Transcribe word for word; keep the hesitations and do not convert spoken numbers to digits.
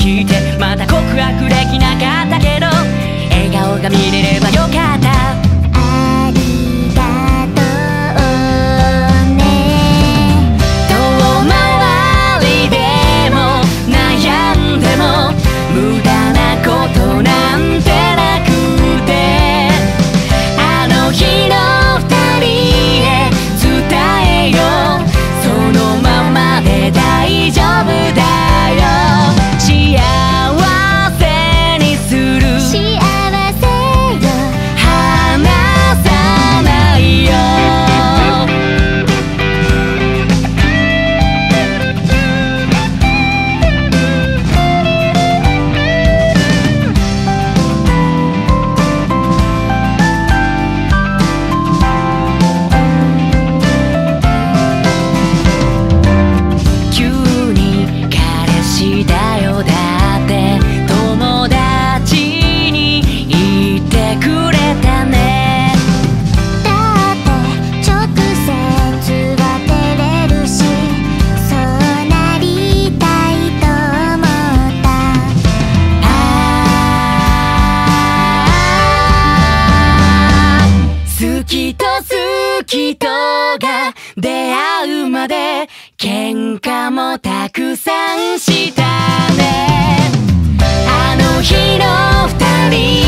してまた告白できなかったけど笑顔が見れればよかった。 ありがとうね。 遠回りでも悩んでも無駄なことなんてなくて、あの日の二人へ伝えよう、そのままで大丈夫だよ。幸せにする幸せよ離さないよ。急に彼氏だよだって友達に言ってくれたね。 だって直接は照れるし、そうなりたいと思った。 あー好きと好きとが出会うまで喧嘩もたくさんしたね。あの日の二人